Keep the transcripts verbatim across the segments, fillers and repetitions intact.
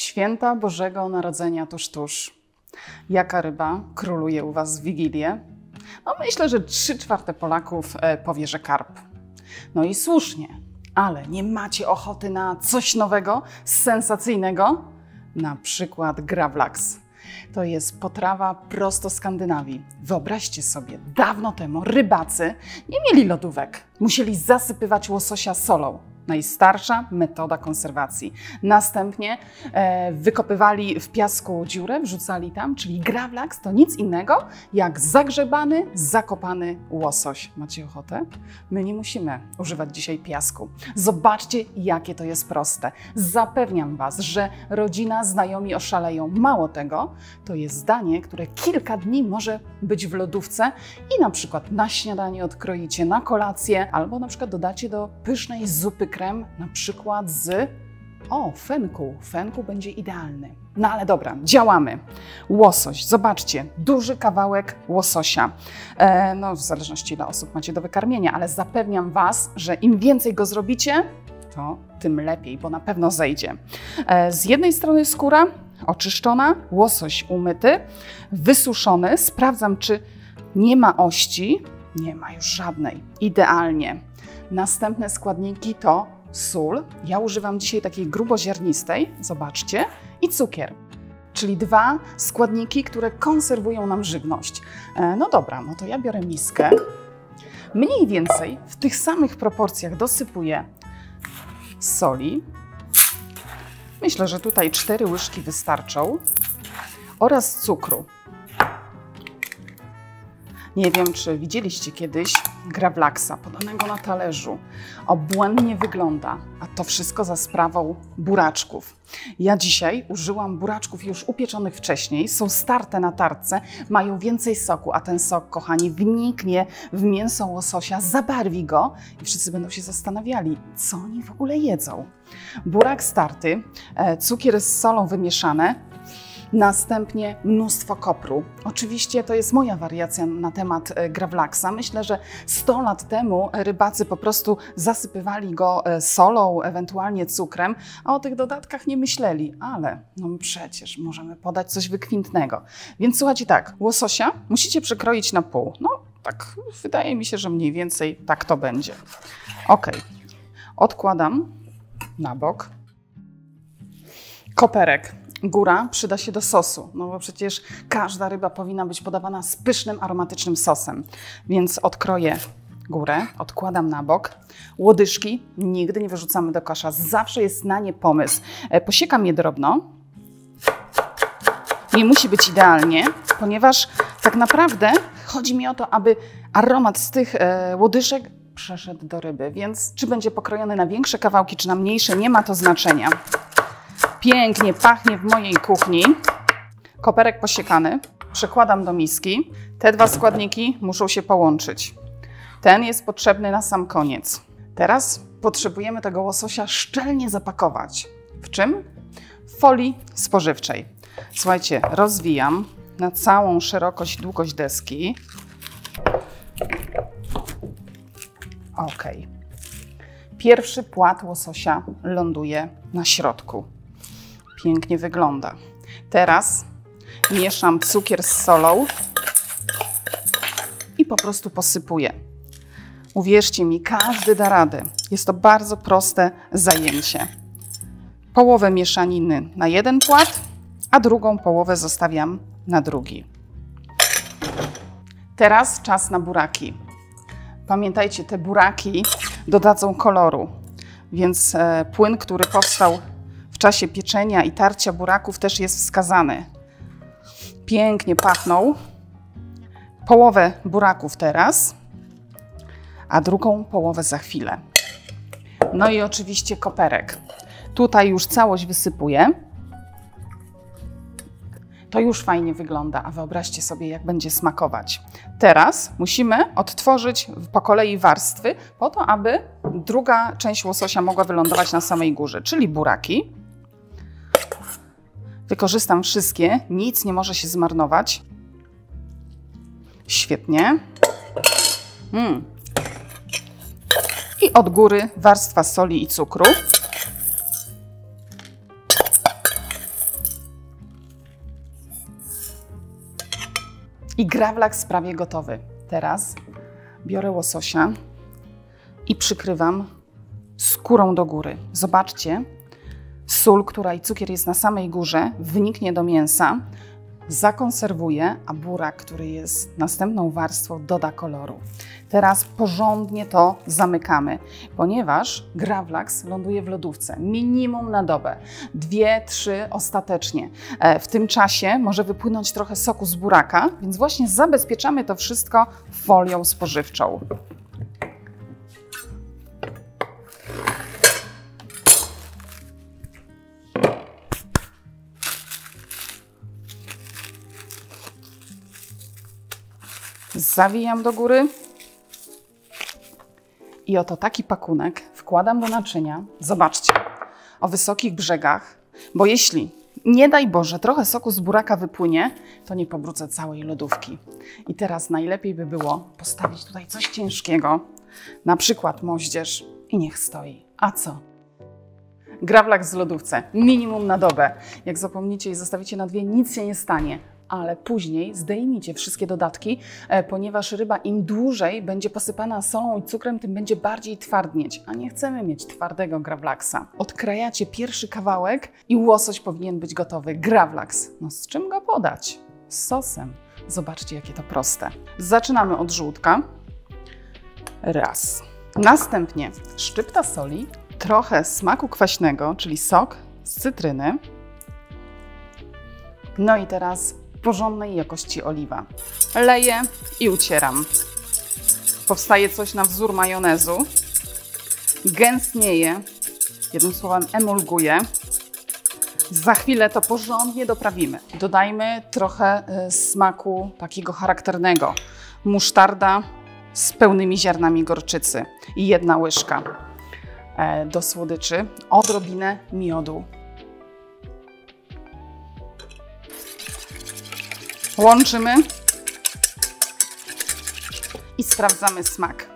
Święta Bożego Narodzenia tuż, tuż. Jaka ryba króluje u Was w Wigilię? No myślę, że trzy czwarte Polaków powie, że karp. No i słusznie, ale nie macie ochoty na coś nowego, sensacyjnego? Na przykład gravlax. To jest potrawa prosto z Skandynawii. Wyobraźcie sobie, dawno temu rybacy nie mieli lodówek. Musieli zasypywać łososia solą. Najstarsza metoda konserwacji. Następnie e, wykopywali w piasku dziurę, wrzucali tam, czyli gravlax to nic innego jak zagrzebany, zakopany łosoś. Macie ochotę? My nie musimy używać dzisiaj piasku. Zobaczcie, jakie to jest proste. Zapewniam Was, że rodzina, znajomi oszaleją. Mało tego, to jest danie, które kilka dni może być w lodówce i na przykład na śniadanie odkroicie, na kolację, albo na przykład dodacie do pysznej zupy krem, na przykład z o, fenku. Fenku będzie idealny. No ale dobra, działamy. Łosoś, zobaczcie, duży kawałek łososia. E, no w zależności ile osób macie do wykarmienia, ale zapewniam Was, że im więcej go zrobicie, to tym lepiej, bo na pewno zejdzie. E, z jednej strony skóra oczyszczona, łosoś umyty, wysuszony. Sprawdzam, czy nie ma ości. Nie ma już żadnej. Idealnie. Następne składniki to sól. Ja używam dzisiaj takiej gruboziarnistej, zobaczcie, i cukier. Czyli dwa składniki, które konserwują nam żywność. E, no dobra, no to ja biorę miskę. Mniej więcej w tych samych proporcjach dosypuję soli. Myślę, że tutaj cztery łyżki wystarczą. Oraz cukru. Nie wiem, czy widzieliście kiedyś gravlaxa podanego na talerzu. Obłędnie wygląda, a to wszystko za sprawą buraczków. Ja dzisiaj użyłam buraczków już upieczonych wcześniej. Są starte na tarce, mają więcej soku, a ten sok, kochani, wniknie w mięso łososia, zabarwi go i wszyscy będą się zastanawiali, co oni w ogóle jedzą. Burak starty, cukier z solą wymieszane, następnie mnóstwo kopru. Oczywiście to jest moja wariacja na temat gravlaxa. Myślę, że sto lat temu rybacy po prostu zasypywali go solą, ewentualnie cukrem, a o tych dodatkach nie myśleli. Ale no przecież możemy podać coś wykwintnego. Więc słuchajcie tak, łososia musicie przekroić na pół. No tak, wydaje mi się, że mniej więcej tak to będzie. Ok, odkładam na bok. Koperek. Góra przyda się do sosu, no bo przecież każda ryba powinna być podawana z pysznym, aromatycznym sosem. Więc odkroję górę, odkładam na bok. Łodyżki nigdy nie wyrzucamy do kosza, zawsze jest na nie pomysł. Posiekam je drobno. Nie musi być idealnie, ponieważ tak naprawdę chodzi mi o to, aby aromat z tych łodyżek przeszedł do ryby. Więc czy będzie pokrojony na większe kawałki, czy na mniejsze, nie ma to znaczenia. Pięknie pachnie w mojej kuchni. Koperek posiekany. Przekładam do miski. Te dwa składniki muszą się połączyć. Ten jest potrzebny na sam koniec. Teraz potrzebujemy tego łososia szczelnie zapakować. W czym? W folii spożywczej. Słuchajcie, rozwijam na całą szerokość, długość deski. Ok. Pierwszy płat łososia ląduje na środku. Pięknie wygląda. Teraz mieszam cukier z solą i po prostu posypuję. Uwierzcie mi, każdy da radę. Jest to bardzo proste zajęcie. Połowę mieszaniny na jeden płat, a drugą połowę zostawiam na drugi. Teraz czas na buraki. Pamiętajcie, te buraki dodadzą koloru, więc e, płyn, który powstał w czasie pieczenia i tarcia buraków, też jest wskazany. Pięknie pachną. Połowę buraków teraz, a drugą połowę za chwilę. No i oczywiście koperek. Tutaj już całość wysypuję. To już fajnie wygląda, a wyobraźcie sobie, jak będzie smakować. Teraz musimy odtworzyć po kolei warstwy, po to, aby druga część łososia mogła wylądować na samej górze, czyli buraki. Wykorzystam wszystkie, nic nie może się zmarnować. Świetnie. Mm. I od góry warstwa soli i cukru. Gravlax prawie gotowy. Teraz biorę łososia i przykrywam skórą do góry. Zobaczcie, sól, która i cukier jest na samej górze, wniknie do mięsa, zakonserwuje, a burak, który jest następną warstwą, doda koloru. Teraz porządnie to zamykamy, ponieważ Gravlax ląduje w lodówce minimum na dobę, dwie, trzy ostatecznie. W tym czasie może wypłynąć trochę soku z buraka, więc właśnie zabezpieczamy to wszystko folią spożywczą. Zawijam do góry i oto taki pakunek wkładam do naczynia. Zobaczcie, o wysokich brzegach, bo jeśli, nie daj Boże, trochę soku z buraka wypłynie, to nie pobrudzę całej lodówki. I teraz najlepiej by było postawić tutaj coś ciężkiego, na przykład moździerz i niech stoi. A co? Gravlax w lodówce, minimum na dobę. Jak zapomnicie i zostawicie na dwie, nic się nie stanie. Ale później zdejmijcie wszystkie dodatki, ponieważ ryba im dłużej będzie posypana solą i cukrem, tym będzie bardziej twardnieć, a nie chcemy mieć twardego Gravlaxa. Odkrajacie pierwszy kawałek i łosoś powinien być gotowy. Gravlax. No z czym go podać? Z sosem. Zobaczcie, jakie to proste. Zaczynamy od żółtka. Raz. Następnie szczypta soli, trochę smaku kwaśnego, czyli sok z cytryny. No i teraz porządnej jakości oliwa. Leję i ucieram. Powstaje coś na wzór majonezu. Gęstnieje. Jednym słowem emulguje. Za chwilę to porządnie doprawimy. Dodajmy trochę smaku takiego charakternego. Musztarda z pełnymi ziarnami gorczycy i jedna łyżka. Do słodyczy odrobinę miodu. Łączymy i sprawdzamy smak.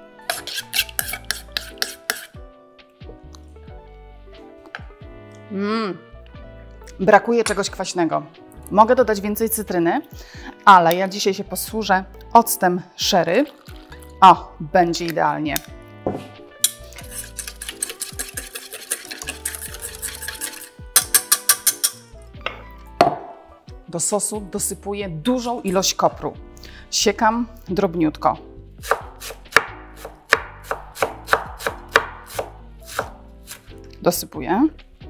Mm. Brakuje czegoś kwaśnego. Mogę dodać więcej cytryny, ale ja dzisiaj się posłużę octem sherry. O, będzie idealnie. Do sosu dosypuję dużą ilość kopru. Siekam drobniutko. Dosypuję.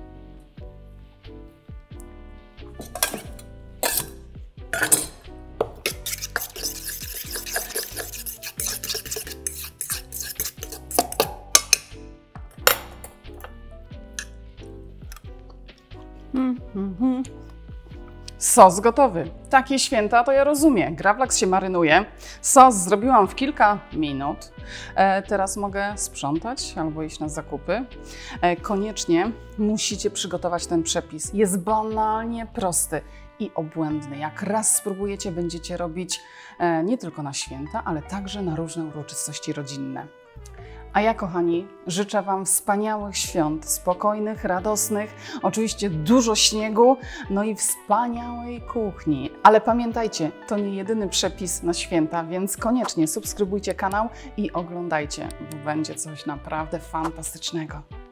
Mm, mm, mm. Sos gotowy. Takie święta to ja rozumiem. Gravlax się marynuje. Sos zrobiłam w kilka minut. E, teraz mogę sprzątać albo iść na zakupy. E, koniecznie musicie przygotować ten przepis. Jest banalnie prosty i obłędny. Jak raz spróbujecie, będziecie robić e, nie tylko na święta, ale także na różne uroczystości rodzinne. A ja, kochani, życzę Wam wspaniałych świąt, spokojnych, radosnych, oczywiście dużo śniegu, no i wspaniałej kuchni. Ale pamiętajcie, to nie jedyny przepis na święta, więc koniecznie subskrybujcie kanał i oglądajcie, bo będzie coś naprawdę fantastycznego.